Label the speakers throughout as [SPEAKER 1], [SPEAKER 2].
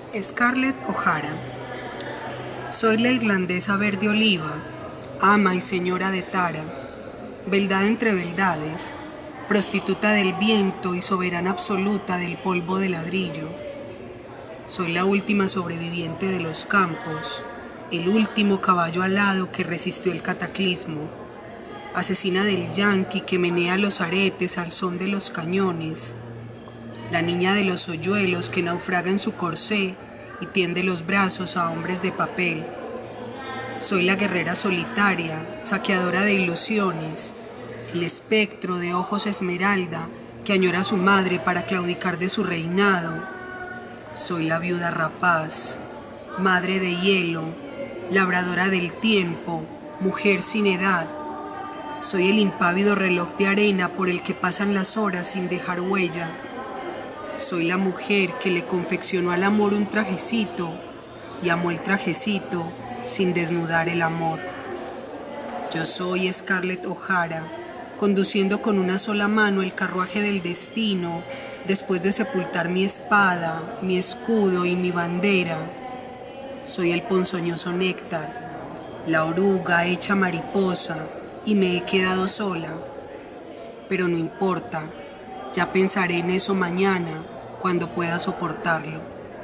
[SPEAKER 1] Scarlett O'Hara. Soy la irlandesa verde oliva, ama y señora de Tara, beldad entre beldades, prostituta del viento y soberana absoluta del polvo de ladrillo. Soy la última sobreviviente de los campos, el último caballo alado que resistió el cataclismo, asesina del yanqui que menea los aretes al son de los cañones, la niña de los hoyuelos que naufraga en su corsé y tiende los brazos a hombres de papel. Soy la guerrera solitaria, saqueadora de ilusiones, el espectro de ojos esmeralda que añora a su madre para claudicar de su reinado. Soy la viuda rapaz, madre de hielo, labradora del tiempo, mujer sin edad. Soy el impávido reloj de arena por el que pasan las horas sin dejar huella. Soy la mujer que le confeccionó al amor un trajecito y amó el trajecito sin desnudar el amor. Yo soy Scarlett O'Hara, conduciendo con una sola mano el carruaje del destino, después de sepultar mi espada, mi escudo y mi bandera. Soy el ponzoñoso néctar, la oruga hecha mariposa, y me he quedado sola. Pero no importa, ya pensaré en eso mañana, cuando pueda soportarlo.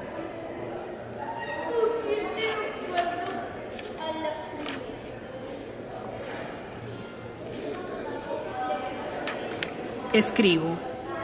[SPEAKER 1] Escribo.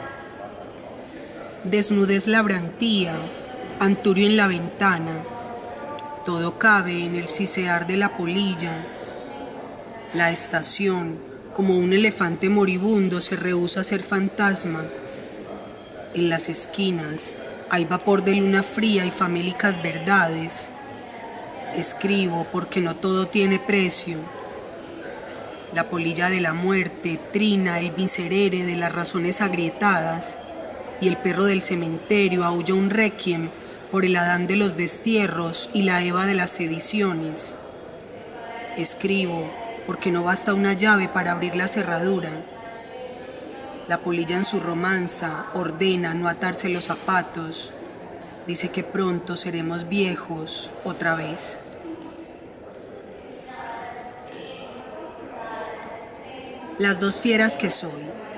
[SPEAKER 1] Desnudez la brantía, anturio en la ventana, todo cabe en el sisear de la polilla. La estación, como un elefante moribundo, se rehúsa a ser fantasma. En las esquinas hay vapor de luna fría y famélicas verdades. Escribo porque no todo tiene precio. La polilla de la muerte trina el miserere de las razones agrietadas y el perro del cementerio aúlla un requiem por el Adán de los destierros y la Eva de las sediciones. Escribo porque no basta una llave para abrir la cerradura. La polilla en su romanza ordena no atarse los zapatos. Dice que pronto seremos viejos otra vez. Las dos fieras que soy.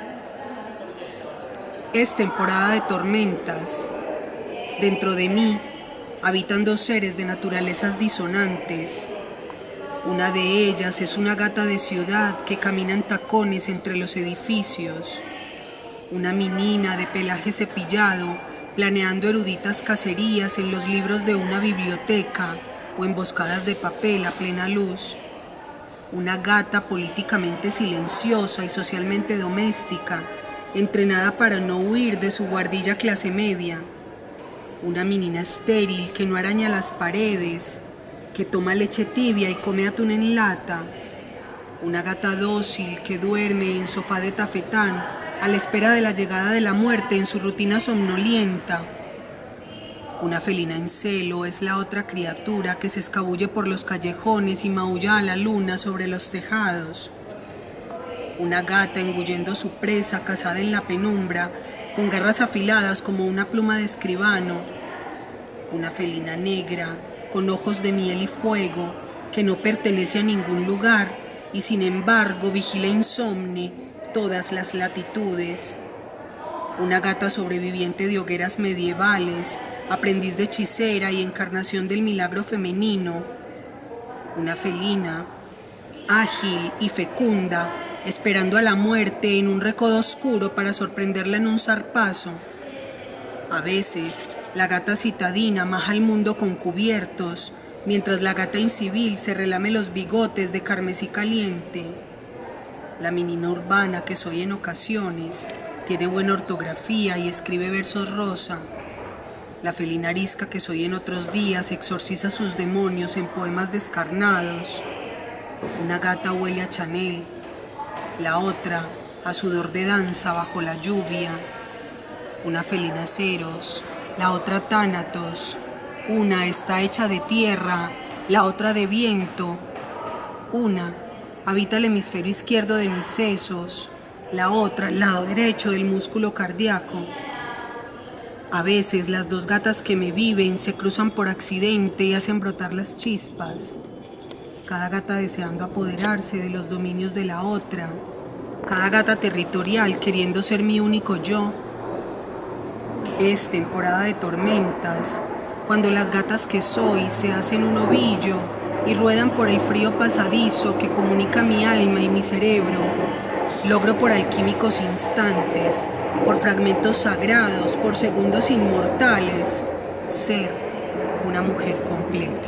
[SPEAKER 1] Es temporada de tormentas. Dentro de mí habitan dos seres de naturalezas disonantes. Una de ellas es una gata de ciudad que camina en tacones entre los edificios. Una menina de pelaje cepillado planeando eruditas cacerías en los libros de una biblioteca o emboscadas de papel a plena luz. Una gata políticamente silenciosa y socialmente doméstica, entrenada para no huir de su guardilla clase media. Una menina estéril que no araña las paredes, que toma leche tibia y come atún en lata. Una gata dócil que duerme en sofá de tafetán a la espera de la llegada de la muerte en su rutina somnolienta. Una felina en celo es la otra criatura que se escabulle por los callejones y maulla a la luna sobre los tejados. Una gata engullendo su presa cazada en la penumbra, con garras afiladas como una pluma de escribano. Una felina negra, con ojos de miel y fuego, que no pertenece a ningún lugar y sin embargo vigila insomne todas las latitudes. Una gata sobreviviente de hogueras medievales, aprendiz de hechicera y encarnación del milagro femenino. Una felina, ágil y fecunda, esperando a la muerte en un recodo oscuro para sorprenderla en un zarpazo. A veces, la gata citadina maja el mundo con cubiertos, mientras la gata incivil se relame los bigotes de carmesí caliente. La menina urbana que soy en ocasiones tiene buena ortografía y escribe versos rosa. La felina arisca que soy en otros días exorciza sus demonios en poemas descarnados. Una gata huele a Chanel, la otra a sudor de danza bajo la lluvia. Una felina es Eros, la otra Tánatos. Una está hecha de tierra, la otra de viento. Una habita el hemisferio izquierdo de mis sesos, la otra el lado derecho del músculo cardíaco. A veces las dos gatas que me viven se cruzan por accidente y hacen brotar las chispas. Cada gata deseando apoderarse de los dominios de la otra. Cada gata territorial queriendo ser mi único yo. Es temporada de tormentas, cuando las gatas que soy se hacen un ovillo y ruedan por el frío pasadizo que comunica mi alma y mi cerebro. Logro por alquímicos instantes, por fragmentos sagrados, por segundos inmortales, ser una mujer completa.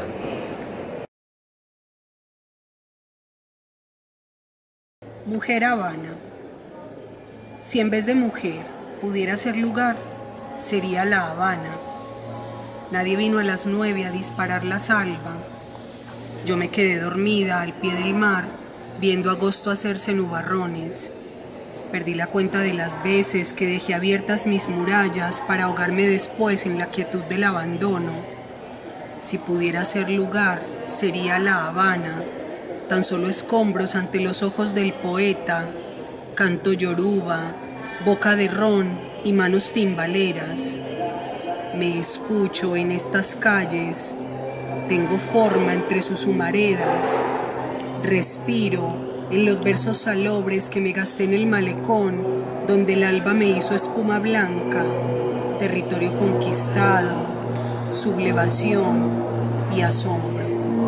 [SPEAKER 1] Mujer Habana. Si en vez de mujer pudiera ser lugar, sería La Habana. Nadie vino a las 9 a disparar la salva. Yo me quedé dormida al pie del mar, viendo agosto hacerse nubarrones. Perdí la cuenta de las veces que dejé abiertas mis murallas para ahogarme después en la quietud del abandono. Si pudiera ser lugar, sería La Habana, tan solo escombros ante los ojos del poeta, canto yoruba, boca de ron y manos timbaleras. Me escucho en estas calles, tengo forma entre sus humaredas, respiro en los versos salobres que me gasté en el malecón, donde el alba me hizo espuma blanca, territorio conquistado, sublevación y asombro.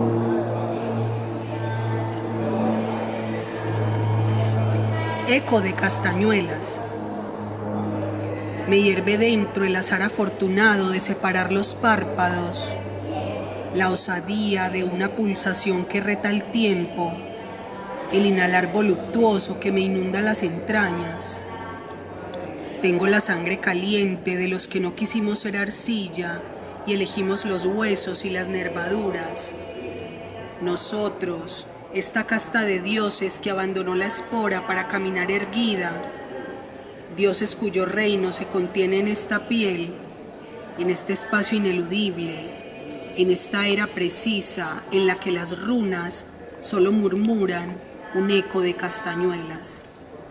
[SPEAKER 1] Eco de castañuelas. Me hierve dentro el azar afortunado de separar los párpados, la osadía de una pulsación que reta el tiempo, el inhalar voluptuoso que me inunda las entrañas. Tengo la sangre caliente de los que no quisimos ser arcilla y elegimos los huesos y las nervaduras. Nosotros, esta casta de dioses que abandonó la espora para caminar erguida, dioses cuyo reino se contiene en esta piel, en este espacio ineludible, en esta era precisa en la que las runas solo murmuran un eco de castañuelas.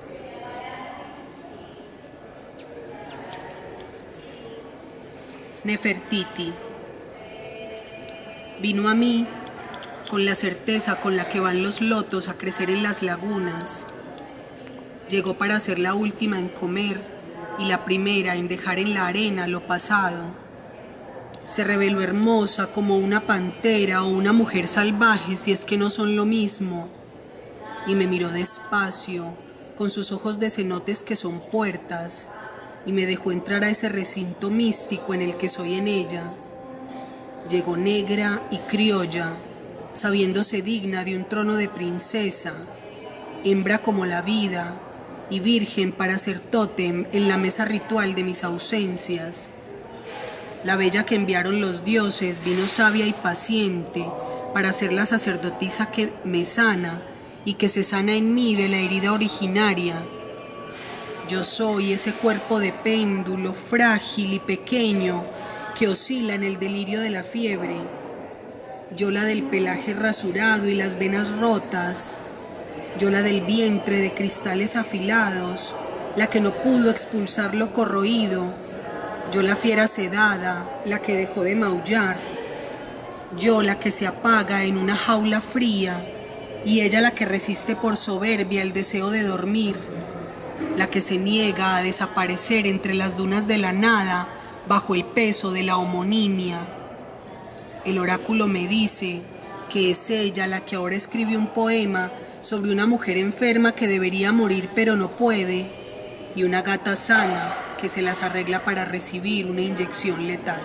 [SPEAKER 1] Nefertiti. Vino a mí con la certeza con la que van los lotos a crecer en las lagunas. Llegó para ser la última en comer y la primera en dejar en la arena lo pasado. Se reveló hermosa como una pantera o una mujer salvaje, si es que no son lo mismo, y me miró despacio, con sus ojos de cenotes que son puertas, y me dejó entrar a ese recinto místico en el que soy en ella. Llegó negra y criolla, sabiéndose digna de un trono de princesa, hembra como la vida, y virgen para ser tótem en la mesa ritual de mis ausencias. La bella que enviaron los dioses vino sabia y paciente para ser la sacerdotisa que me sana y que se sana en mí de la herida originaria. Yo soy ese cuerpo de péndulo frágil y pequeño que oscila en el delirio de la fiebre. Yo la del pelaje rasurado y las venas rotas. Yo la del vientre de cristales afilados, la que no pudo expulsar lo corroído. Yo la fiera sedada, la que dejó de maullar. Yo la que se apaga en una jaula fría, y ella la que resiste por soberbia el deseo de dormir. La que se niega a desaparecer entre las dunas de la nada bajo el peso de la homonimia. El oráculo me dice que es ella la que ahora escribe un poema sobre una mujer enferma que debería morir pero no puede, y una gata sana que se las arregla para recibir una inyección letal.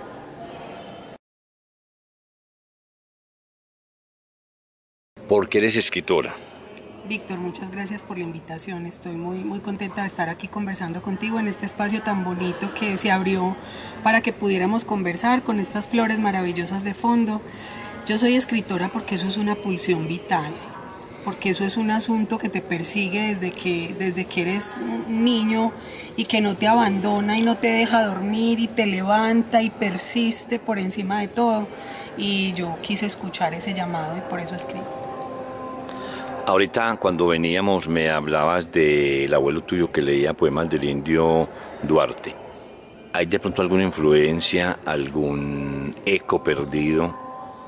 [SPEAKER 2] ¿Por qué eres escritora?
[SPEAKER 1] Víctor, muchas gracias por la invitación. Estoy muy contenta de estar aquí conversando contigo en este espacio tan bonito que se abrió para que pudiéramos conversar con estas flores maravillosas de fondo. Yo soy escritora porque eso es una pulsión vital, porque eso es un asunto que te persigue desde que eres un niño y que no te abandona y no te deja dormir y te levanta y persiste por encima de todo. Y yo quise escuchar ese llamado y por eso escribo.
[SPEAKER 2] Ahorita cuando veníamos me hablabas del abuelo tuyo que leía poemas del indio Duarte. ¿Hay de pronto alguna influencia, algún eco perdido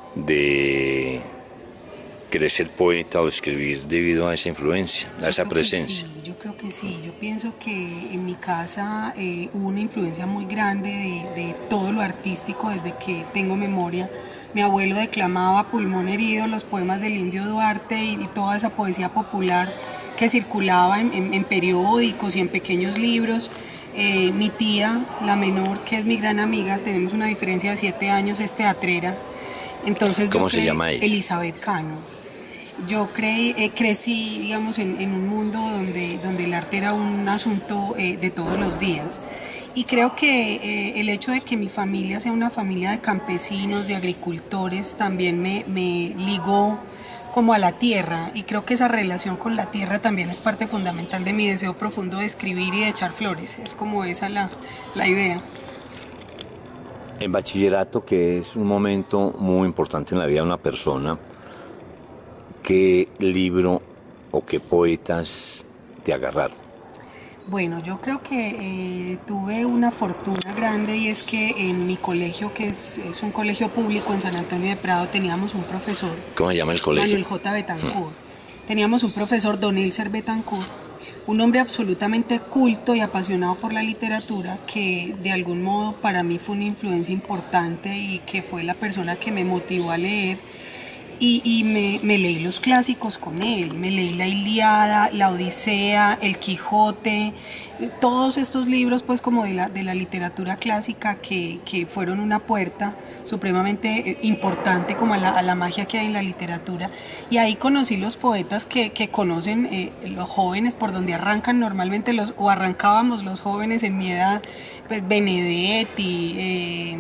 [SPEAKER 2] de querer ser poeta o escribir debido a esa influencia, a esa presencia?
[SPEAKER 1] Sí, yo creo que sí. Yo pienso que en mi casa hubo una influencia muy grande de todo lo artístico desde que tengo memoria. Mi abuelo declamaba a pulmón herido los poemas del Indio Duarte y toda esa poesía popular que circulaba en periódicos y en pequeños libros. Mi tía, la menor, que es mi gran amiga, tenemos una diferencia de 7 años, es teatrera. Entonces
[SPEAKER 2] ¿Cómo se llama ella?
[SPEAKER 1] Elizabeth Cano. Yo crecí, digamos, en un mundo donde el arte era un asunto de todos los días. Y creo que el hecho de que mi familia sea una familia de campesinos, de agricultores, también me ligó como a la tierra. Y creo que esa relación con la tierra también es parte fundamental de mi deseo profundo de escribir y de echar flores. Es como esa la idea.
[SPEAKER 2] En bachillerato, que es un momento muy importante en la vida de una persona, ¿qué libro o qué poetas te agarraron?
[SPEAKER 1] Bueno, yo creo que tuve una fortuna grande y es que en mi colegio, que es un colegio público en San Antonio de Prado, teníamos un profesor,
[SPEAKER 2] ¿Cómo se llama el colegio?
[SPEAKER 1] Manuel J. Betancourt. Teníamos un profesor, Don Elcer Betancourt, un hombre absolutamente culto y apasionado por la literatura que de algún modo para mí fue una influencia importante y que fue la persona que me motivó a leer. Y me leí los clásicos con él, me leí la Ilíada, la Odisea, el Quijote, todos estos libros pues como de la literatura clásica que fueron una puerta supremamente importante como a la magia que hay en la literatura. Y ahí conocí los poetas que conocen los jóvenes por donde arrancan normalmente o arrancábamos los jóvenes en mi edad, pues Benedetti,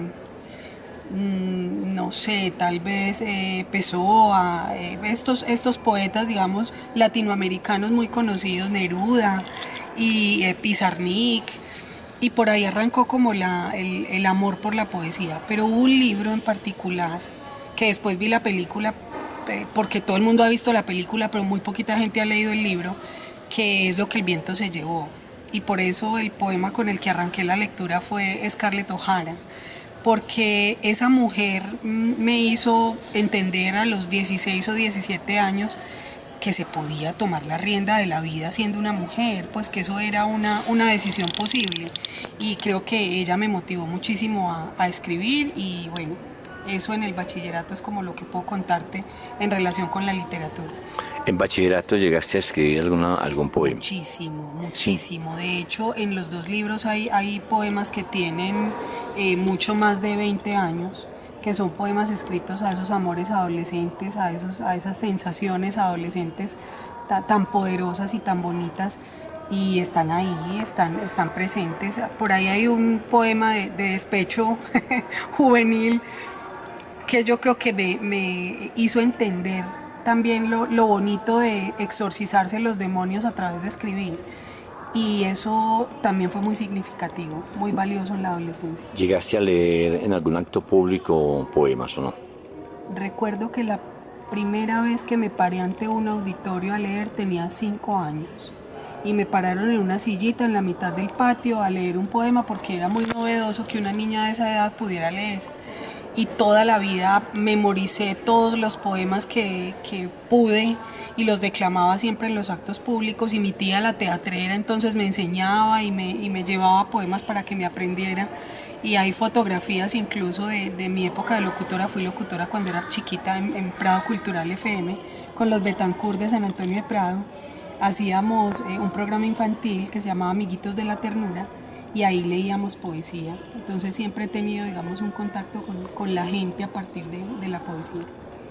[SPEAKER 1] no sé, tal vez Pessoa, estos poetas, digamos, latinoamericanos muy conocidos, Neruda y Pizarnik, y por ahí arrancó como el amor por la poesía. Pero hubo un libro en particular que después vi la película, porque todo el mundo ha visto la película, pero muy poquita gente ha leído el libro, que es Lo que el viento se llevó. Y por eso el poema con el que arranqué la lectura fue Scarlett O'Hara, porque esa mujer me hizo entender a los 16 o 17 años que se podía tomar la rienda de la vida siendo una mujer, pues que eso era una decisión posible. Y creo que ella me motivó muchísimo a escribir y bueno, eso en el bachillerato es como lo que puedo contarte en relación con la literatura.
[SPEAKER 2] ¿En bachillerato llegaste a escribir algún poema?
[SPEAKER 1] Muchísimo,
[SPEAKER 2] Sí.
[SPEAKER 1] muchísimo. De hecho, en los dos libros hay poemas que tienen mucho más de 20 años, que son poemas escritos a esos amores adolescentes, a esas sensaciones adolescentes tan poderosas y tan bonitas. Y están ahí, están presentes. Por ahí hay un poema de despecho juvenil que yo creo que me hizo entender también lo bonito de exorcizarse los demonios a través de escribir. Y eso también fue muy significativo, muy valioso en la adolescencia.
[SPEAKER 2] ¿Llegaste a leer en algún acto público poemas o no?
[SPEAKER 1] Recuerdo que la primera vez que me paré ante un auditorio a leer tenía 5 años. Y me pararon en una sillita en la mitad del patio a leer un poema porque era muy novedoso que una niña de esa edad pudiera leer. Y toda la vida memoricé todos los poemas que pude y los declamaba siempre en los actos públicos y mi tía la teatrera entonces me enseñaba y me llevaba poemas para que me aprendiera y hay fotografías incluso de mi época de locutora, fui locutora cuando era chiquita en Prado Cultural FM con los Betancourt de San Antonio de Prado, hacíamos un programa infantil que se llamaba Amiguitos de la Ternura y ahí leíamos poesía. Entonces siempre he tenido, digamos, un contacto con la gente a partir de la poesía.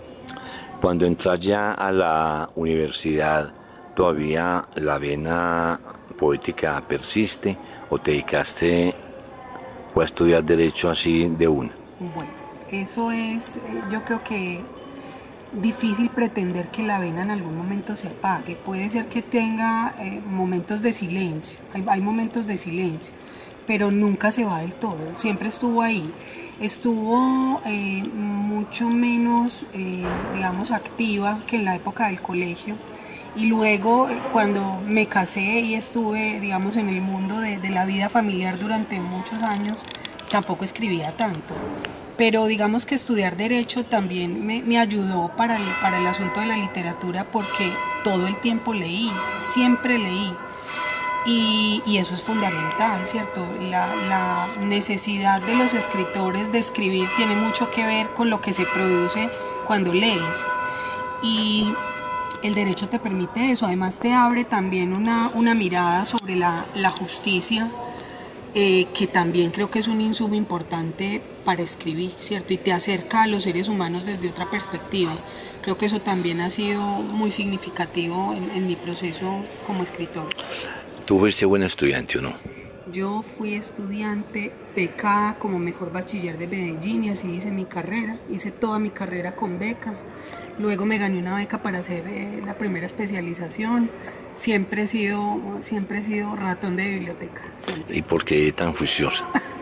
[SPEAKER 2] Cuando entras ya a la universidad, ¿todavía la vena poética persiste o te dedicaste o a estudiar derecho así de una?
[SPEAKER 1] Bueno, eso es, yo creo que difícil pretender que la vena en algún momento se apague. Puede ser que tenga momentos de silencio, hay momentos de silencio, pero nunca se va del todo, siempre estuvo ahí. Estuvo mucho menos, digamos, activa que en la época del colegio Y luego, cuando me casé y estuve, digamos, en el mundo de la vida familiar durante muchos años, tampoco escribía tanto. Pero digamos que estudiar derecho también me ayudó para el asunto de la literatura porque todo el tiempo leí, siempre leí. Y eso es fundamental, ¿cierto? La necesidad de los escritores de escribir tiene mucho que ver con lo que se produce cuando lees. Y el derecho te permite eso, además te abre también una mirada sobre la justicia, que también creo que es un insumo importante para escribir, ¿cierto? Y te acerca a los seres humanos desde otra perspectiva. Creo que eso también ha sido muy significativo en mi proceso como escritor.
[SPEAKER 2] ¿Tú fuiste buen estudiante o no?
[SPEAKER 1] Yo fui estudiante becada como mejor bachiller de Medellín y así hice mi carrera. Hice toda mi carrera con beca. Luego me gané una beca para hacer la primera especialización. Siempre he sido ratón de biblioteca. Siempre.
[SPEAKER 2] ¿Y por qué tan juiciosa?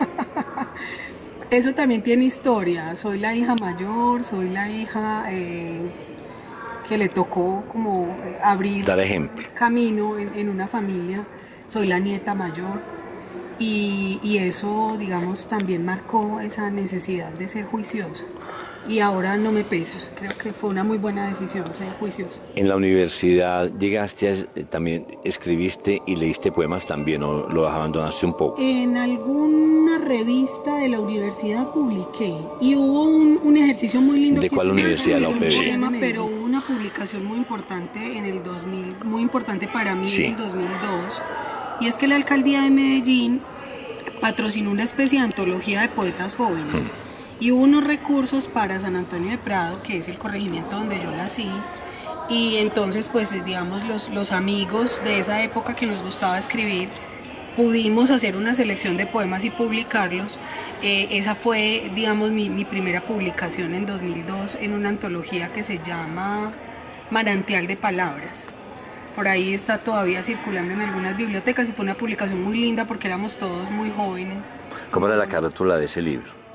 [SPEAKER 1] Eso también tiene historia. Soy la hija mayor, soy la hija que le tocó como abrir
[SPEAKER 2] Dar ejemplo.
[SPEAKER 1] camino en una familia. Soy la nieta mayor y eso, digamos, también marcó esa necesidad de ser juiciosa. Y ahora no me pesa, creo que fue una muy buena decisión ser juiciosa.
[SPEAKER 2] En la universidad llegaste, también escribiste y leíste poemas también, o lo abandonaste un poco.
[SPEAKER 1] En alguna revista de la universidad publiqué y hubo un ejercicio muy lindo.
[SPEAKER 2] ¿De cuál universidad? La
[SPEAKER 1] UPB. Pero hubo una publicación muy importante en el 2000, muy importante para mí, sí, en el 2002, y es que la alcaldía de Medellín patrocinó una especie de antología de poetas jóvenes. Y hubo unos recursos para San Antonio de Prado, que es el corregimiento donde yo nací. Y entonces, pues, digamos, los amigos de esa época que nos gustaba escribir, pudimos hacer una selección de poemas y publicarlos. Esa fue, digamos, mi primera publicación en 2002 en una antología que se llama Manantial de Palabras. Por ahí está todavía circulando en algunas bibliotecas y fue una publicación muy linda porque éramos todos muy jóvenes.
[SPEAKER 2] ¿Cómo era la carátula de ese libro?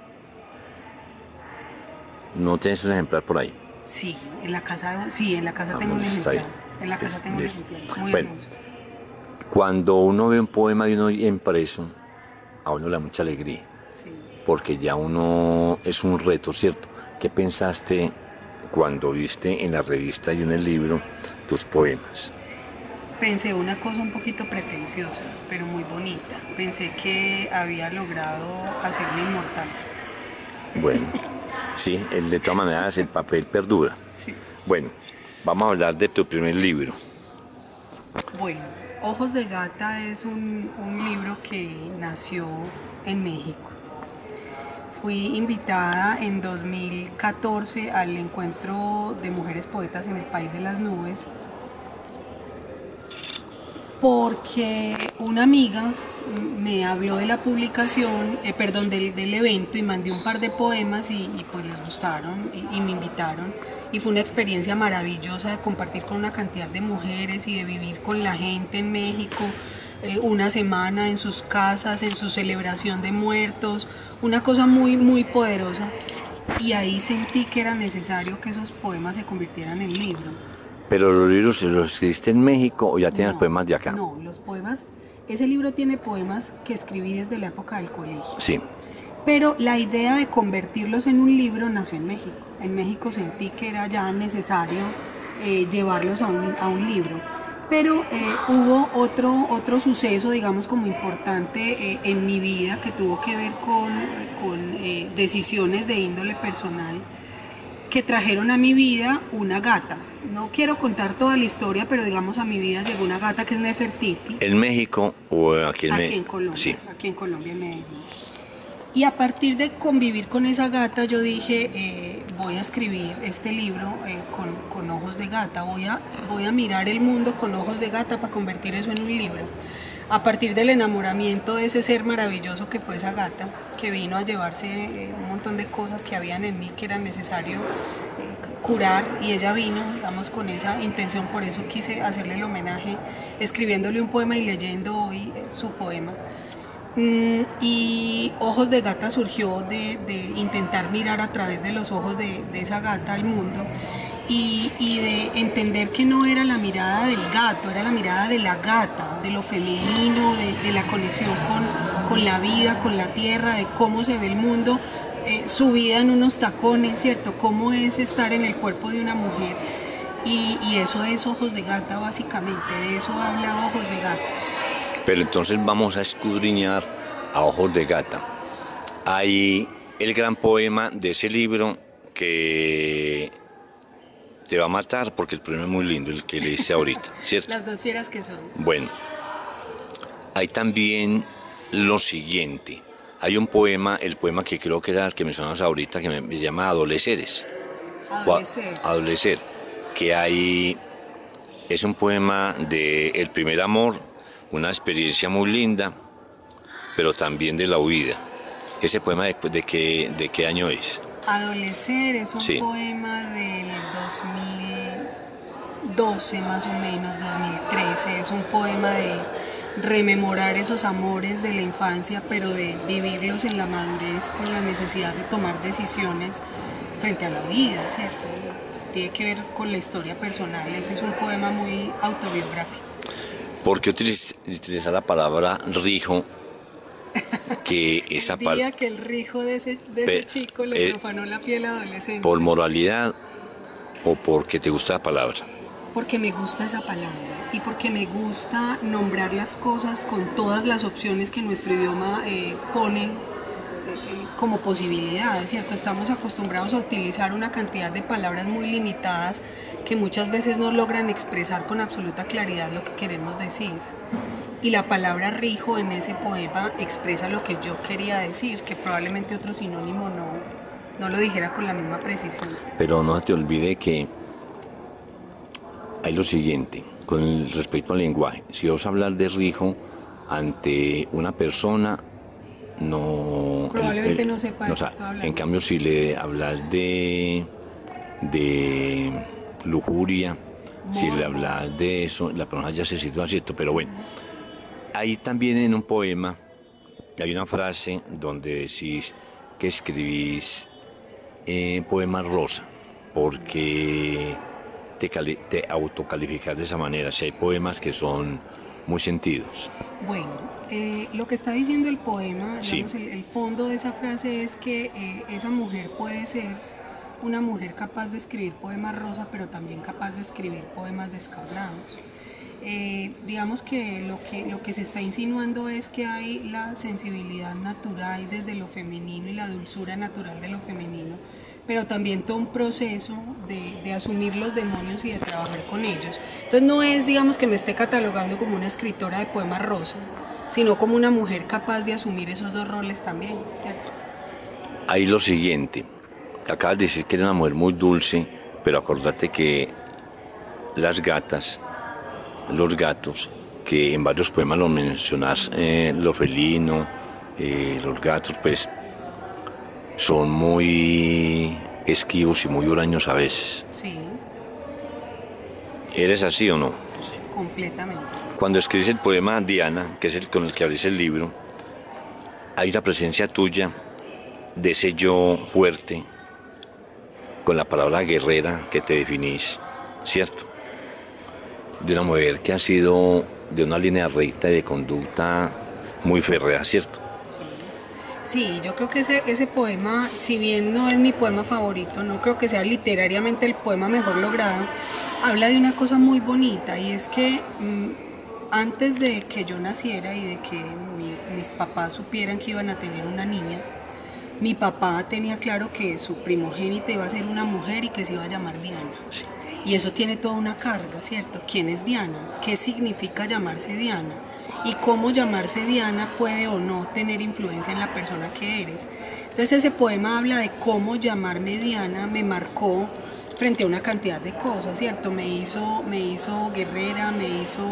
[SPEAKER 2] ¿No tienes un ejemplar por ahí?
[SPEAKER 1] Sí, en la casa tengo un ejemplar. En la casa tengo un ejemplar. Muy hermoso.
[SPEAKER 2] Cuando uno ve un poema de uno impreso, a uno le da mucha alegría.
[SPEAKER 1] Sí.
[SPEAKER 2] Porque ya uno es un reto, ¿cierto? ¿Qué pensaste cuando viste en la revista y en el libro tus poemas?
[SPEAKER 1] Pensé una cosa un poquito pretenciosa, pero muy bonita. Pensé que había logrado hacerme inmortal.
[SPEAKER 2] Bueno. Sí, de todas maneras el papel perdura.
[SPEAKER 1] Sí.
[SPEAKER 2] Bueno, vamos a hablar de tu primer libro.
[SPEAKER 1] Bueno, Ojos de Gata es un libro que nació en México. Fui invitada en 2014 al encuentro de mujeres poetas en el País de las Nubes porque una amiga me habló de la publicación, del evento, y mandé un par de poemas y pues les gustaron y me invitaron. Y fue una experiencia maravillosa de compartir con una cantidad de mujeres y de vivir con la gente en México, una semana en sus casas, en su celebración de muertos, una cosa muy, muy poderosa. Y ahí sentí que era necesario que esos poemas se convirtieran en libro.
[SPEAKER 2] ¿Pero los libros los escribiste en México o ya tienes poemas de acá?
[SPEAKER 1] No, los poemas, ese libro tiene poemas que escribí desde la época del colegio.
[SPEAKER 2] Sí.
[SPEAKER 1] Pero la idea de convertirlos en un libro nació en México. En México sentí que era ya necesario llevarlos a un libro. Pero hubo otro suceso, digamos, como importante en mi vida que tuvo que ver con decisiones de índole personal que trajeron a mi vida una gata. No quiero contar toda la historia, pero digamos a mi vida llegó una gata que es Nefertiti.
[SPEAKER 2] ¿En México o aquí en México?
[SPEAKER 1] Aquí en Colombia,
[SPEAKER 2] sí.
[SPEAKER 1] Aquí en Colombia, en Medellín. Y a partir de convivir con esa gata, yo dije, voy a escribir este libro con ojos de gata. Voy a mirar el mundo con ojos de gata para convertir eso en un libro. A partir del enamoramiento de ese ser maravilloso que fue esa gata, que vino a llevarse un montón de cosas que habían en mí que era necesario curar, y ella vino, digamos, con esa intención. Por eso quise hacerle el homenaje escribiéndole un poema y leyendo hoy su poema. Y Ojos de Gata surgió de intentar mirar a través de los ojos de esa gata al mundo. y de entender que no era la mirada del gato, era la mirada de la gata, de lo femenino, de la conexión con la vida, con la tierra, de cómo se ve el mundo, su vida en unos tacones, ¿cierto? Cómo es estar en el cuerpo de una mujer. Y eso es Ojos de Gata, básicamente, de eso habla Ojos de Gata.
[SPEAKER 2] Pero entonces vamos a escudriñar a Ojos de Gata. Hay el gran poema de ese libro que te va a matar porque el poema es muy lindo, el que leíste ahorita, ¿cierto?
[SPEAKER 1] Las dos fieras que son.
[SPEAKER 2] Bueno, hay también lo siguiente. Hay un poema, el poema que creo que era el que mencionabas ahorita, que me llama Adoleceres.
[SPEAKER 1] Adolecer.
[SPEAKER 2] Adolecer. Que hay, es un poema de el primer amor, una experiencia muy linda, pero también de la huida. ¿Ese poema de qué año es?
[SPEAKER 1] Adolecer es un
[SPEAKER 2] Sí.
[SPEAKER 1] poema del 2012 más o menos, 2013. Es un poema de rememorar esos amores de la infancia, pero de vivirlos en la madurez con la necesidad de tomar decisiones frente a la vida, ¿cierto? Tiene que ver con la historia personal. Ese es un poema muy autobiográfico.
[SPEAKER 2] ¿Por qué utilizar la palabra rijo? Que esa
[SPEAKER 1] El día que el rijo de ese chico le profanó la piel adolescente.
[SPEAKER 2] ¿Por moralidad o porque te gusta la palabra?
[SPEAKER 1] Porque me gusta esa palabra y porque me gusta nombrar las cosas con todas las opciones que nuestro idioma pone como posibilidades, ¿cierto? Estamos acostumbrados a utilizar una cantidad de palabras muy limitadas que muchas veces no logran expresar con absoluta claridad lo que queremos decir. Y la palabra rijo en ese poema expresa lo que yo quería decir, que probablemente otro sinónimo no lo dijera con la misma precisión.
[SPEAKER 2] Pero no te olvide que hay lo siguiente, con respecto al lenguaje. Si vas a hablar de rijo ante una persona, no...
[SPEAKER 1] Probablemente no sepa de qué estoy hablando.
[SPEAKER 2] En cambio, si le hablas de lujuria, si le hablas de eso, la persona ya se sitúa cierto, pero bueno. Ahí también en un poema hay una frase donde decís que escribís poemas rosa, porque te autocalificas de esa manera. Si hay poemas que son muy sentidos.
[SPEAKER 1] Bueno, lo que está diciendo el poema,
[SPEAKER 2] Sí.
[SPEAKER 1] digamos, el fondo de esa frase es que esa mujer puede ser una mujer capaz de escribir poemas rosa, pero también capaz de escribir poemas descarnados. Digamos que lo que se está insinuando es que hay la sensibilidad natural desde lo femenino y la dulzura natural de lo femenino, pero también todo un proceso de asumir los demonios y de trabajar con ellos. Entonces no es, digamos, que me esté catalogando como una escritora de poemas rosa, sino como una mujer capaz de asumir esos dos roles también, ¿cierto?
[SPEAKER 2] Ahí lo siguiente, acabas de decir que era una mujer muy dulce, pero acordate que las gatas, los gatos, que en varios poemas lo mencionas, lo felino, los gatos, pues son muy esquivos y muy huraños a veces.
[SPEAKER 1] Sí.
[SPEAKER 2] ¿Eres así o no?
[SPEAKER 1] Completamente.
[SPEAKER 2] Cuando escribes el poema Diana, que es el con el que abrís el libro, hay una presencia tuya de ese yo fuerte, con la palabra guerrera que te definís, ¿cierto? De una mujer que ha sido de una línea recta y de conducta muy férrea, ¿cierto?
[SPEAKER 1] Sí, yo creo que ese poema, si bien no es mi poema favorito, no creo que sea literariamente el poema mejor logrado, habla de una cosa muy bonita y es que antes de que yo naciera y de que mis papás supieran que iban a tener una niña, mi papá tenía claro que su primogénita iba a ser una mujer y que se iba a llamar Diana.
[SPEAKER 2] Sí.
[SPEAKER 1] Y eso tiene toda una carga, ¿cierto? ¿Quién es Diana? ¿Qué significa llamarse Diana? Y cómo llamarse Diana puede o no tener influencia en la persona que eres. Entonces ese poema habla de cómo llamarme Diana me marcó frente a una cantidad de cosas, ¿cierto? Me hizo guerrera, me hizo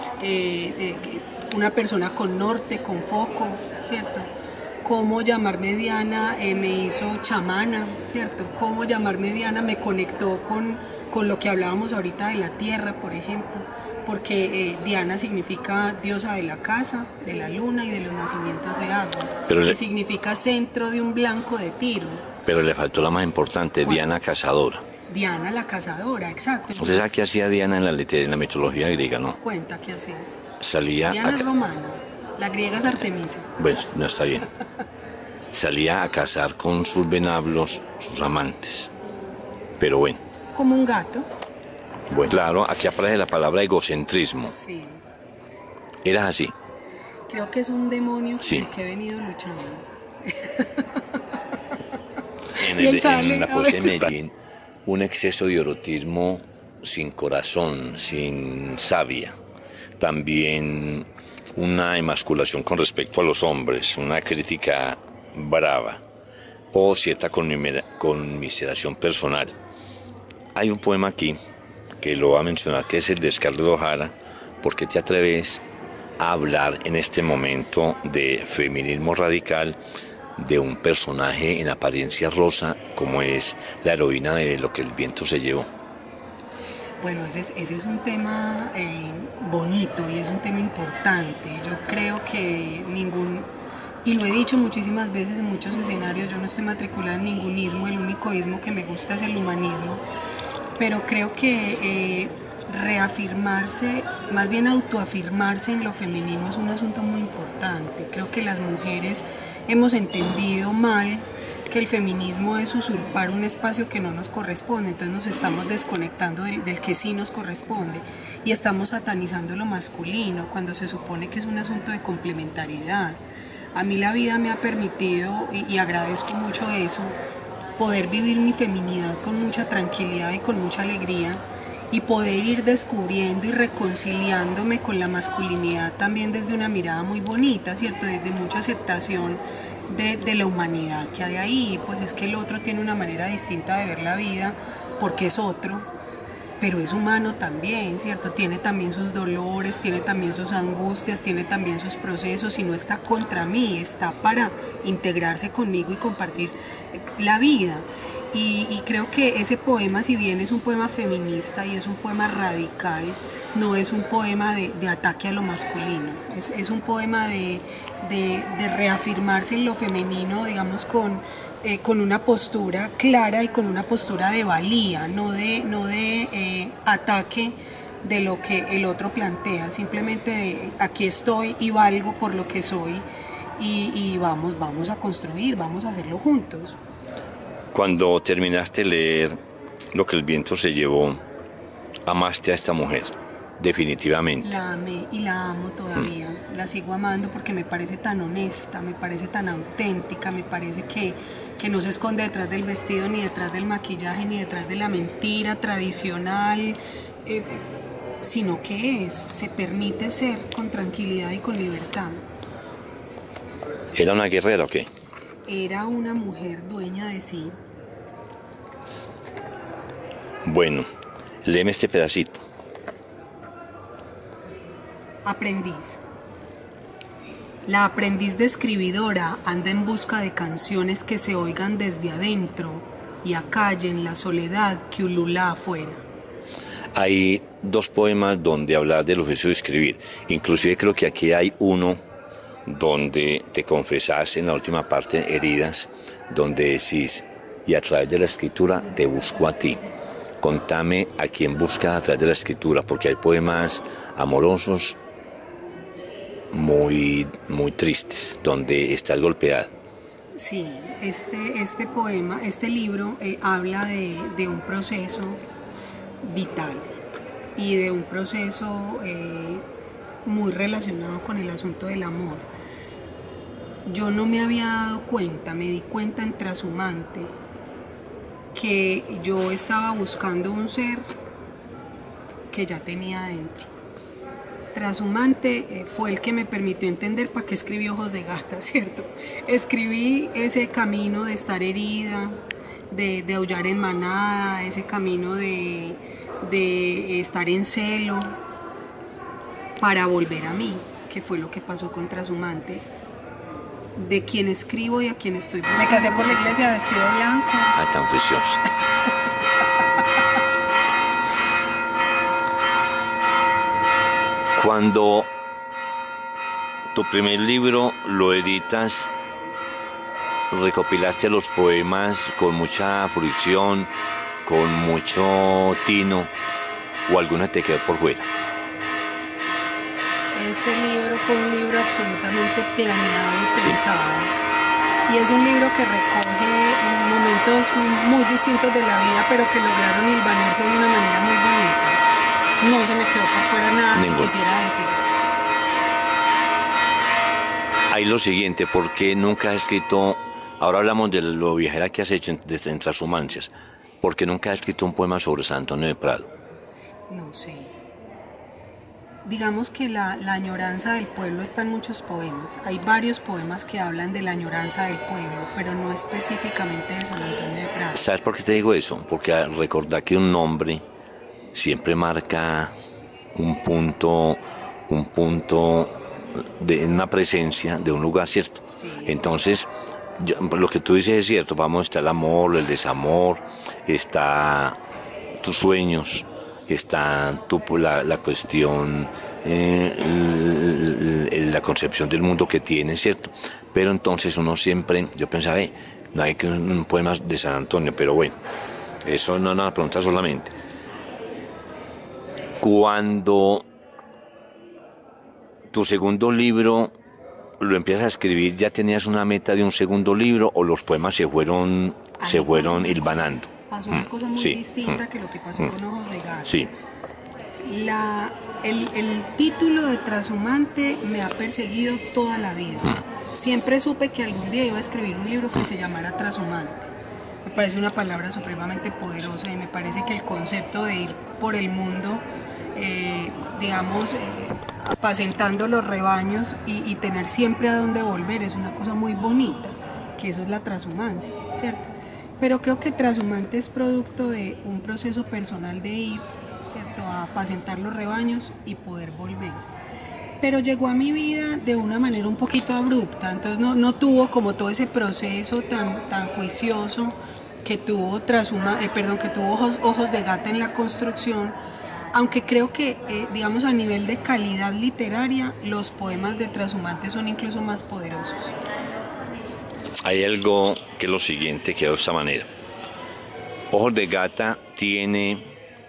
[SPEAKER 1] una persona con norte, con foco, ¿cierto? Cómo llamarme Diana me hizo chamana, ¿cierto? Cómo llamarme Diana me conectó con lo que hablábamos ahorita de la tierra, por ejemplo, porque Diana significa diosa de la casa, de la luna y de los nacimientos de agua, y significa centro de un blanco de tiro.
[SPEAKER 2] Pero le faltó la más importante, Diana Cazadora.
[SPEAKER 1] Diana la cazadora, exacto.
[SPEAKER 2] ¿Usted sabe qué hacía Diana en la mitología griega, no?
[SPEAKER 1] Cuenta qué hacía.
[SPEAKER 2] Salía
[SPEAKER 1] Diana
[SPEAKER 2] a...
[SPEAKER 1] es romana, la griega es Artemisa.
[SPEAKER 2] Bueno, no está bien. Salía a cazar con sus venablos, sus amantes. Pero bueno.
[SPEAKER 1] Como un gato.
[SPEAKER 2] Bueno, claro, aquí aparece la palabra egocentrismo.
[SPEAKER 1] Sí.
[SPEAKER 2] ¿Eras así?
[SPEAKER 1] Creo que es un demonio con
[SPEAKER 2] Sí.
[SPEAKER 1] el que he venido luchando.
[SPEAKER 2] En la poesía de Medellín, un exceso de erotismo sin corazón, sin savia. También una emasculación con respecto a los hombres, una crítica brava o cierta conmiseración personal. Hay un poema aquí que lo va a mencionar, que es el de Scarlett O'Hara. ¿Por qué te atreves a hablar en este momento de feminismo radical de un personaje en apariencia rosa como es la heroína de Lo que el viento se llevó?
[SPEAKER 1] Bueno, ese es un tema bonito y es un tema importante. Yo creo que y lo he dicho muchísimas veces en muchos escenarios, yo no estoy matriculada en ningún ismo, el único ismo que me gusta es el humanismo, pero creo que reafirmarse, más bien autoafirmarse en lo femenino es un asunto muy importante. Creo que las mujeres hemos entendido mal que el feminismo es usurpar un espacio que no nos corresponde, entonces nos estamos desconectando del que sí nos corresponde y estamos satanizando lo masculino cuando se supone que es un asunto de complementariedad. A mí la vida me ha permitido, y agradezco mucho eso, poder vivir mi feminidad con mucha tranquilidad y con mucha alegría y poder ir descubriendo y reconciliándome con la masculinidad también desde una mirada muy bonita, ¿cierto? Desde mucha aceptación de la humanidad que hay ahí. Pues es que el otro tiene una manera distinta de ver la vida porque es otro, pero es humano también, ¿cierto? Tiene también sus dolores, tiene también sus angustias, tiene también sus procesos y no está contra mí, está para integrarse conmigo y compartir la vida. Y creo que ese poema, si bien es un poema feminista y es un poema radical, no es un poema de ataque a lo masculino, es un poema de reafirmarse en lo femenino, digamos, con una postura clara y con una postura de valía, no de ataque de lo que el otro plantea, simplemente de aquí estoy y valgo por lo que soy y vamos a construir, vamos a hacerlo juntos.
[SPEAKER 2] Cuando terminaste de leer Lo que el viento se llevó, amaste a esta mujer, definitivamente.
[SPEAKER 1] La amé y la amo todavía, la sigo amando porque me parece tan honesta, me parece tan auténtica, me parece que no se esconde detrás del vestido, ni detrás del maquillaje, ni detrás de la mentira tradicional, sino que se permite ser con tranquilidad y con libertad.
[SPEAKER 2] ¿Era una guerrera o qué?
[SPEAKER 1] Era una mujer dueña de sí.
[SPEAKER 2] Bueno, léeme este pedacito.
[SPEAKER 1] Aprendiz. La aprendiz de escribidora anda en busca de canciones que se oigan desde adentro y acallen la soledad que ulula afuera.
[SPEAKER 2] Hay dos poemas donde hablas del oficio de escribir. Inclusive creo que aquí hay uno donde te confesás en la última parte, Heridas, donde decís, y a través de la escritura te busco a ti. Contame a quién buscas a través de la escritura, porque hay poemas amorosos muy, muy tristes, donde estás golpeada.
[SPEAKER 1] Sí, este poema, este libro habla de un proceso vital y de un proceso muy relacionado con el asunto del amor. Yo no me había dado cuenta, me di cuenta en Trashumante que yo estaba buscando un ser que ya tenía dentro. Trashumante fue el que me permitió entender para qué escribí Ojos de Gata, ¿cierto? Escribí ese camino de estar herida, de aullar en manada, ese camino de estar en celo, para volver a mí, que fue lo que pasó con Trashumante. De quien escribo y a quien estoy buscando. Me casé por la iglesia vestido blanco.
[SPEAKER 2] Ah, tan preciosa. Cuando tu primer libro lo editas, recopilaste los poemas con mucha fruición, con mucho tino o alguna te quedó por fuera?
[SPEAKER 1] Ese libro fue un libro absolutamente planeado y
[SPEAKER 2] Sí.
[SPEAKER 1] pensado. Y es un libro que recoge momentos muy distintos de la vida, pero que lograron hilvanarse de una manera muy bonita. No se me quedó por fuera nada que
[SPEAKER 2] Ninguno.
[SPEAKER 1] quisiera decir.
[SPEAKER 2] Ahí lo siguiente, ¿por qué nunca has escrito, ahora hablamos de lo viajera que has hecho en Transhumancias, ¿por qué nunca has escrito un poema sobre San Antonio de Prado?
[SPEAKER 1] No sé. Digamos que la añoranza del pueblo está en muchos poemas. Hay varios poemas que hablan de la añoranza del pueblo, pero no específicamente de San Antonio de Prado.
[SPEAKER 2] ¿Sabes por qué te digo eso? Porque recordar que un nombre siempre marca un punto de una presencia de un lugar, ¿cierto?
[SPEAKER 1] Sí.
[SPEAKER 2] Entonces, lo que tú dices es cierto, vamos, está el amor, el desamor, está tus sueños, está la cuestión, la concepción del mundo que tienes, ¿cierto? Pero entonces uno siempre, yo pensaba, no hay que un poema de San Antonio, pero bueno, eso no es una pregunta solamente. Cuando tu segundo libro lo empiezas a escribir, ¿ya tenías una meta de un segundo libro o los poemas se fueron hilvanando?
[SPEAKER 1] Pasó una cosa muy
[SPEAKER 2] Sí.
[SPEAKER 1] distinta que lo que pasó con Ojos de Gato.
[SPEAKER 2] Sí.
[SPEAKER 1] El título de Trashumante me ha perseguido toda la vida. Siempre supe que algún día iba a escribir un libro que se llamara Trashumante. Me parece una palabra supremamente poderosa y me parece que el concepto de ir por el mundo, apacentando los rebaños y tener siempre a dónde volver es una cosa muy bonita, que eso es la transhumancia, ¿cierto? Pero creo que Trashumante es producto de un proceso personal de ir, ¿cierto?, a apacentar los rebaños y poder volver. Pero llegó a mi vida de una manera un poquito abrupta, entonces no tuvo como todo ese proceso tan juicioso que tuvo Ojos de Gata en la construcción, aunque creo que, digamos, a nivel de calidad literaria, los poemas de Trashumante son incluso más poderosos.
[SPEAKER 2] Hay algo que es lo siguiente, que de esta manera. Ojos de Gata tiene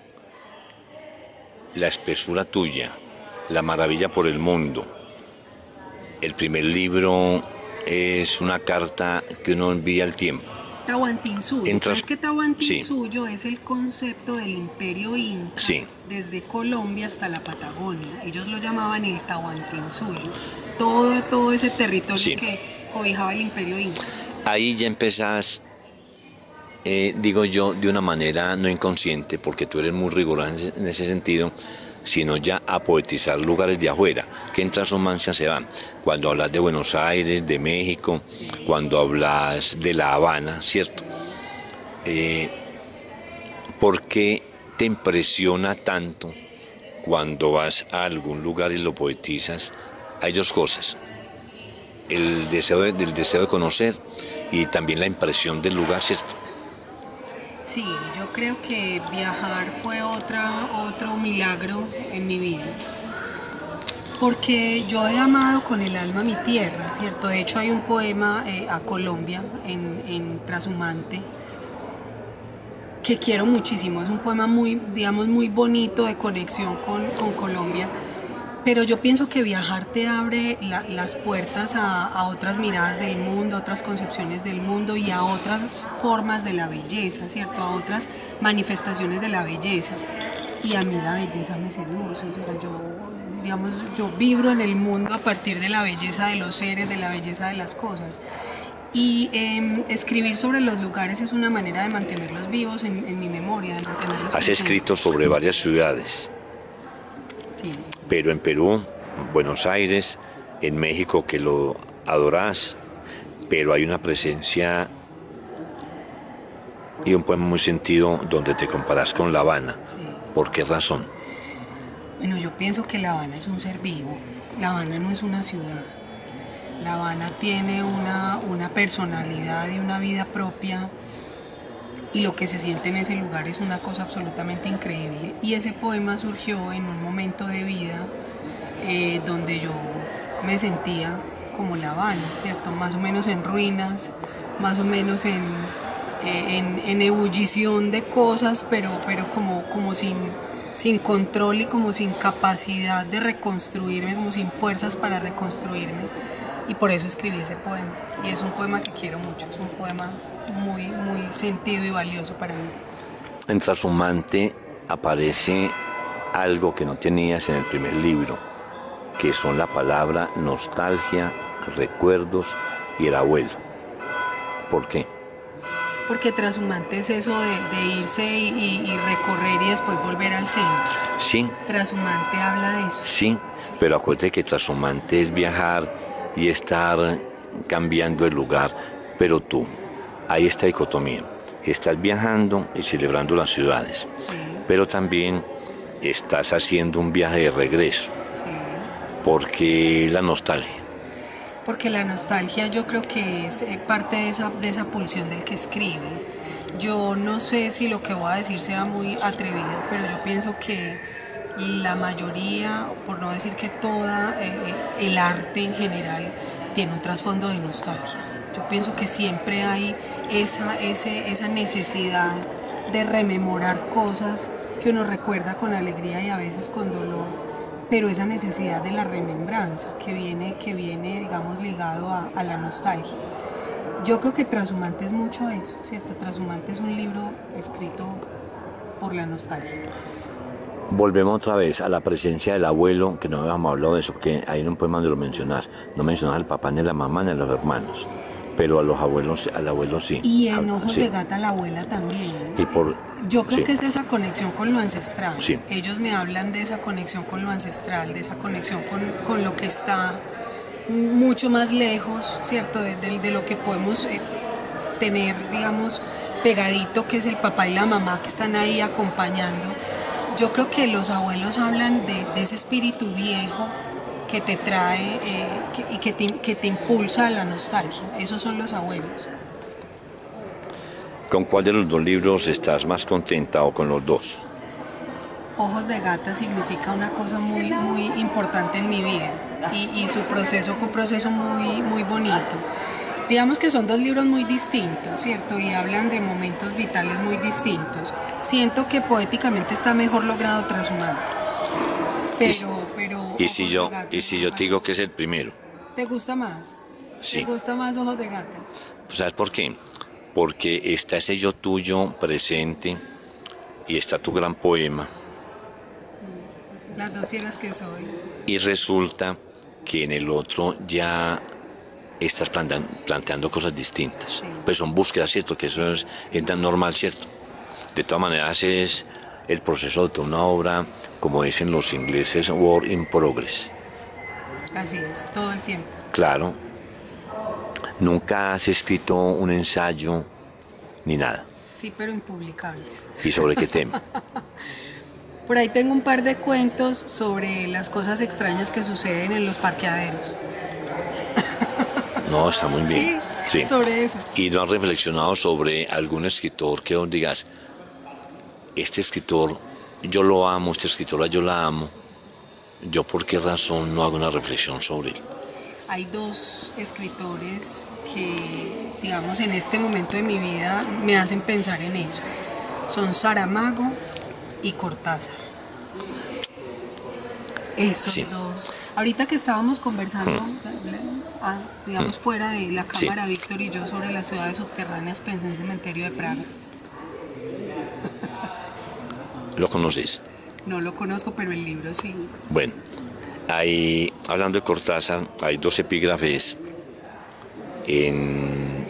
[SPEAKER 2] la espesura tuya, la maravilla por el mundo. El primer libro es una carta que uno envía al tiempo.
[SPEAKER 1] Tahuantinsuyo. ¿Sabes que Tahuantinsuyo es el concepto del imperio inca?
[SPEAKER 2] Sí.
[SPEAKER 1] Desde Colombia hasta la Patagonia. Ellos lo llamaban el Tahuantinsuyo. Todo ese territorio, sí, que cobijaba el imperio inca.
[SPEAKER 2] Ahí ya empezás, digo yo, de una manera no inconsciente, porque tú eres muy riguroso en ese sentido, sino ya a poetizar lugares de afuera, que en Transhumancia se van. Cuando hablas de Buenos Aires, de México, cuando hablas de La Habana, ¿cierto? ¿Por qué te impresiona tanto cuando vas a algún lugar y lo poetizas? Hay dos cosas, el deseo de conocer y también la impresión del lugar, ¿cierto?
[SPEAKER 1] Sí, yo creo que viajar fue otro milagro en mi vida, porque yo he amado con el alma mi tierra, ¿cierto? De hecho hay un poema a Colombia en Trashumante que quiero muchísimo, es un poema muy, digamos, muy bonito de conexión con Colombia. Pero yo pienso que viajar te abre las puertas a otras miradas del mundo, a otras concepciones del mundo y a otras formas de la belleza, ¿cierto? A otras manifestaciones de la belleza. Y a mí la belleza me seduce, o sea, yo vibro en el mundo a partir de la belleza de los seres, de la belleza de las cosas. Y escribir sobre los lugares es una manera de mantenerlos vivos en mi memoria, de mantenerlos
[SPEAKER 2] Has
[SPEAKER 1] presentes.
[SPEAKER 2] escrito sobre varias ciudades.
[SPEAKER 1] Sí.
[SPEAKER 2] Pero en Perú, Buenos Aires, en México que lo adorás, pero hay una presencia y un poema muy sentido donde te comparas con La Habana.
[SPEAKER 1] Sí.
[SPEAKER 2] ¿Por qué razón?
[SPEAKER 1] Bueno, yo pienso que La Habana es un ser vivo. La Habana no es una ciudad. La Habana tiene una personalidad y una vida propia, y lo que se siente en ese lugar es una cosa absolutamente increíble. Y ese poema surgió en un momento de vida donde yo me sentía como La Habana, ¿cierto? Más o menos en ruinas, más o menos en en ebullición de cosas, pero como sin control y como sin capacidad de reconstruirme, como sin fuerzas para reconstruirme. Y por eso escribí ese poema. Y es un poema que quiero mucho, es un poema muy, muy sentido y valioso para mí.
[SPEAKER 2] En Trashumante aparece algo que no tenías en el primer libro, que son la palabra nostalgia, recuerdos y el abuelo. ¿Por qué?
[SPEAKER 1] Porque Trashumante es eso de irse y recorrer y después volver al centro.
[SPEAKER 2] Sí.
[SPEAKER 1] Trashumante habla de eso.
[SPEAKER 2] Sí, pero acuérdate que Trashumante es viajar y estar cambiando el lugar, pero tú, hay esta dicotomía, estás viajando y celebrando las ciudades,
[SPEAKER 1] Sí,
[SPEAKER 2] pero también estás haciendo un viaje de regreso,
[SPEAKER 1] sí.
[SPEAKER 2] porque la nostalgia.
[SPEAKER 1] Porque la nostalgia yo creo que es parte de esa pulsión del que escribe. Yo no sé si lo que voy a decir sea muy atrevido, pero yo pienso que la mayoría, por no decir que toda, el arte en general tiene un trasfondo de nostalgia. Yo pienso que siempre hay esa necesidad de rememorar cosas que uno recuerda con alegría y a veces con dolor, pero esa necesidad de la remembranza que viene digamos, ligado a la nostalgia. Yo creo que Trashumante es mucho eso, ¿cierto? Trashumante es un libro escrito por la nostalgia.
[SPEAKER 2] Volvemos otra vez a la presencia del abuelo, que no habíamos hablado de eso, porque ahí en un poema donde lo mencionas, no mencionas al papá, ni a la mamá, ni a los hermanos, pero a los abuelos, al abuelo sí.
[SPEAKER 1] Y en Ojos de Gata la abuela también.
[SPEAKER 2] Y por,
[SPEAKER 1] Yo creo
[SPEAKER 2] sí.
[SPEAKER 1] que es esa conexión con lo ancestral.
[SPEAKER 2] Sí.
[SPEAKER 1] Ellos me hablan de esa conexión con lo ancestral, de esa conexión con lo que está mucho más lejos, ¿cierto? De lo que podemos tener, digamos, pegadito, que es el papá y la mamá que están ahí acompañando. Yo creo que los abuelos hablan de ese espíritu viejo que te trae y que te impulsa a la nostalgia. Esos son los abuelos.
[SPEAKER 2] ¿Con cuál de los dos libros estás más contenta o con los dos?
[SPEAKER 1] Ojos de Gata significa una cosa muy, muy importante en mi vida y su proceso fue un proceso muy, muy bonito. Digamos que son dos libros muy distintos, ¿cierto? Y hablan de momentos vitales muy distintos. Siento que poéticamente está mejor logrado Trashumante. Pero
[SPEAKER 2] ¿Y si yo te digo que es el primero?
[SPEAKER 1] ¿Te gusta más?
[SPEAKER 2] Sí.
[SPEAKER 1] ¿Te gusta más Ojos de Gata?
[SPEAKER 2] ¿Sabes por qué? Porque está ese yo tuyo presente y está tu gran poema.
[SPEAKER 1] Las dos fieras que soy.
[SPEAKER 2] Y resulta que en el otro ya estás planteando cosas distintas.
[SPEAKER 1] Sí.
[SPEAKER 2] Pues son búsquedas, ¿cierto? Que eso es tan normal, ¿cierto? De todas maneras es el proceso de toda una obra, como dicen los ingleses, work in progress.
[SPEAKER 1] Así es, todo el tiempo.
[SPEAKER 2] Claro. Nunca has escrito un ensayo ni nada.
[SPEAKER 1] Sí, pero impublicables.
[SPEAKER 2] ¿Y sobre qué tema?
[SPEAKER 1] Por ahí tengo un par de cuentos sobre las cosas extrañas que suceden en los parqueaderos.
[SPEAKER 2] No, está muy bien.
[SPEAKER 1] Sí, sobre eso.
[SPEAKER 2] ¿Y no has reflexionado sobre algún escritor que os digas, este escritor yo lo amo, esta escritora yo la amo, yo por qué razón no hago una reflexión sobre él?
[SPEAKER 1] Hay dos escritores que, digamos, en este momento de mi vida me hacen pensar en eso. Son Saramago y Cortázar. Esos
[SPEAKER 2] Sí.
[SPEAKER 1] dos. Ahorita que estábamos conversando, digamos, fuera de la cámara,
[SPEAKER 2] Sí.
[SPEAKER 1] Víctor y yo, sobre las ciudades subterráneas, pensé en Cementerio de Praga.
[SPEAKER 2] ¿Lo conoces?
[SPEAKER 1] No lo conozco, pero el libro sí.
[SPEAKER 2] Bueno, ahí, hablando de Cortázar, hay dos epígrafes en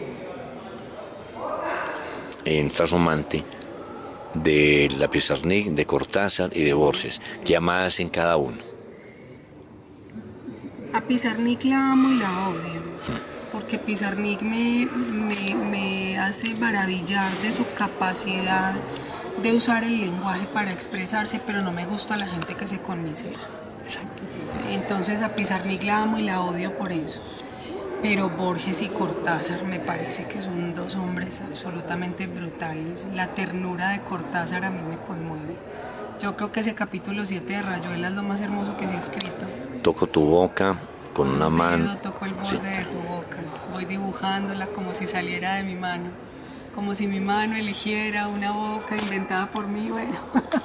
[SPEAKER 2] Trashumante de la Pizarnik, de Cortázar y de Borges, llamadas en cada uno.
[SPEAKER 1] A Pizarnik la amo y la odio, porque Pizarnik me hace maravillar de su capacidad de usar el lenguaje para expresarse, pero no me gusta la gente que se conmisera. Entonces a Pizarnik la amo y la odio por eso. Pero Borges y Cortázar me parece que son dos hombres absolutamente brutales. La ternura de Cortázar a mí me conmueve. Yo creo que ese capítulo 7 de Rayuela es lo más hermoso que se ha escrito.
[SPEAKER 2] Toco tu boca con una mano.
[SPEAKER 1] Toco el borde de tu boca. Voy dibujándola como si saliera de mi mano. como si mi mano eligiera una boca inventada por mí, bueno.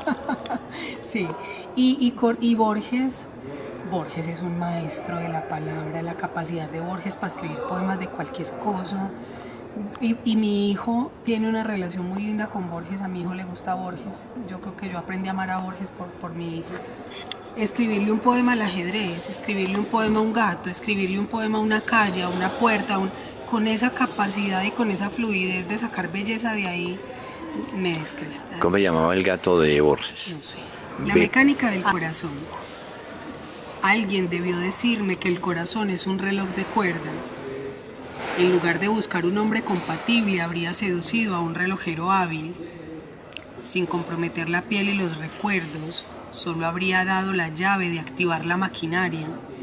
[SPEAKER 1] Sí, y Borges es un maestro de la palabra, la capacidad de Borges para escribir poemas de cualquier cosa. Y mi hijo tiene una relación muy linda con Borges, a mi hijo le gusta Borges. Yo creo que yo aprendí a amar a Borges por mi hijo. Escribirle un poema al ajedrez, escribirle un poema a un gato, escribirle un poema a una calle, a una puerta, con esa capacidad y con esa fluidez de sacar belleza de ahí, me descresta.
[SPEAKER 2] ¿Cómo se llamaba el gato de Borges?
[SPEAKER 1] No sé. La mecánica del corazón. Alguien debió decirme que el corazón es un reloj de cuerda. En lugar de buscar un hombre compatible, habría seducido a un relojero hábil. Sin comprometer la piel y los recuerdos, solo habría dado la llave de activar la maquinaria.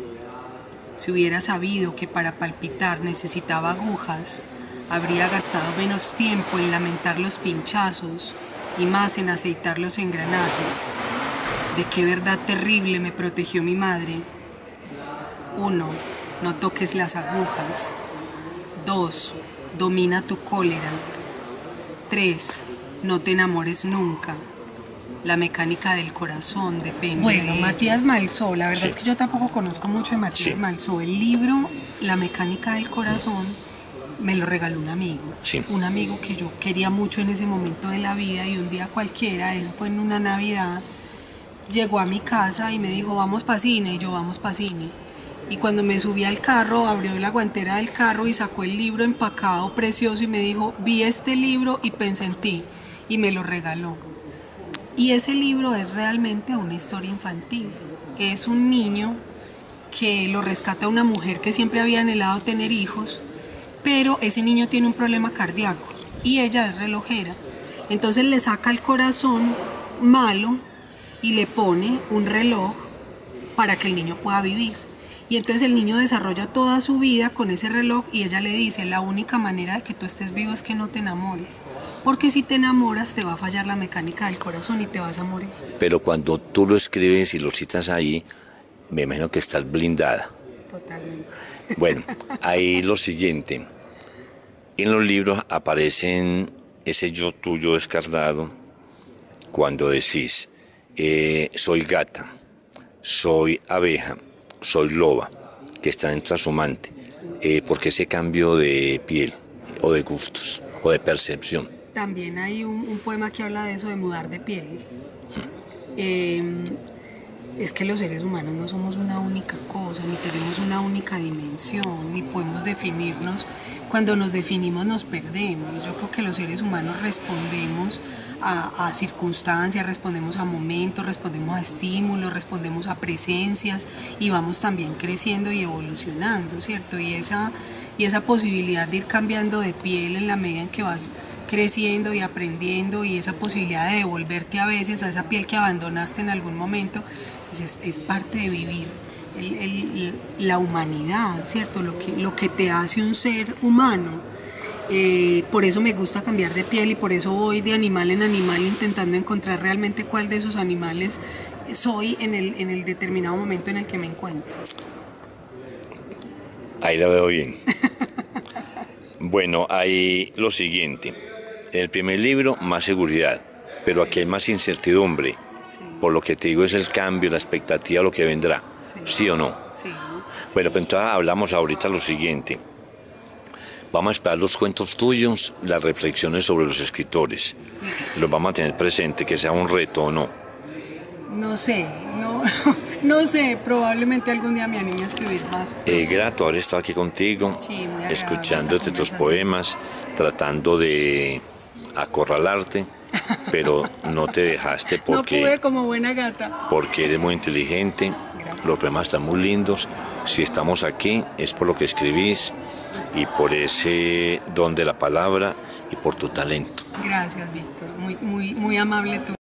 [SPEAKER 1] Si hubiera sabido que para palpitar necesitaba agujas, habría gastado menos tiempo en lamentar los pinchazos y más en aceitar los engranajes. ¿De qué verdad terrible me protegió mi madre? 1. No toques las agujas. 2. Domina tu cólera. 3. No te enamores nunca. La mecánica del corazón depende. Bueno, Matías Malzó, la verdad es que yo tampoco conozco mucho de Matías Malzó. El libro La mecánica del corazón me lo regaló un amigo. Un amigo que yo quería mucho en ese momento de la vida, y un día cualquiera, eso fue en una Navidad, llegó a mi casa y me dijo, vamos pa' cine, y yo, vamos pa' cine. Y cuando me subí al carro, abrió la guantera del carro y sacó el libro empacado, precioso, y me dijo, vi este libro y pensé en ti, y me lo regaló. Y ese libro es realmente una historia infantil. Es un niño que lo rescata una mujer que siempre había anhelado tener hijos, pero ese niño tiene un problema cardíaco y ella es relojera. Entonces le saca el corazón malo y le pone un reloj para que el niño pueda vivir. Y entonces el niño desarrolla toda su vida con ese reloj, y ella le dice, la única manera de que tú estés vivo es que no te enamores, porque si te enamoras te va a fallar la mecánica del corazón y te vas a morir.
[SPEAKER 2] Pero cuando tú lo escribes y lo citas ahí, me imagino que estás blindada.
[SPEAKER 1] Totalmente.
[SPEAKER 2] Bueno, ahí lo siguiente. En los libros aparecen ese yo tuyo descarnado cuando decís, soy gata, soy abeja, soy loba, que está en trashumante. ¿Por qué ese cambio de piel o de gustos o de percepción?
[SPEAKER 1] También hay un poema que habla de eso, de mudar de piel. Es que los seres humanos no somos una única cosa, ni tenemos una única dimensión, ni podemos definirnos. Cuando nos definimos nos perdemos. Yo creo que los seres humanos respondemos a circunstancias, respondemos a momentos, respondemos a estímulos, respondemos a presencias, y vamos también creciendo y evolucionando, ¿cierto? Y esa posibilidad de ir cambiando de piel en la medida en que vas creciendo y aprendiendo, y esa posibilidad de devolverte a veces a esa piel que abandonaste en algún momento, pues es parte de vivir la humanidad, ¿cierto? Lo que te hace un ser humano. Por eso me gusta cambiar de piel, y por eso voy de animal en animal intentando encontrar realmente cuál de esos animales soy en el determinado momento en el que me encuentro.
[SPEAKER 2] Ahí la veo bien. Bueno, ahí lo siguiente. En el primer libro, más seguridad, pero aquí hay más incertidumbre.
[SPEAKER 1] Sí.
[SPEAKER 2] Por lo que te digo, es el cambio, la expectativa, lo que vendrá. ¿Sí o no?
[SPEAKER 1] Sí.
[SPEAKER 2] Bueno, pues entonces hablamos ahorita lo siguiente. Vamos a esperar los cuentos tuyos, las reflexiones sobre los escritores. Los vamos a tener presente, que sea un reto o no.
[SPEAKER 1] No sé, no sé, probablemente algún día me anime a escribir más.
[SPEAKER 2] Grato haber estado aquí contigo,
[SPEAKER 1] sí,
[SPEAKER 2] escuchándote tus poemas, tratando de acorralarte, pero no te dejaste porque...
[SPEAKER 1] No pude como buena gata.
[SPEAKER 2] Porque eres muy inteligente,
[SPEAKER 1] gracias.
[SPEAKER 2] Los poemas están muy lindos. Si estamos aquí es por lo que escribís y por ese don de la palabra y por tu talento.
[SPEAKER 1] Gracias, Víctor, muy amable tú.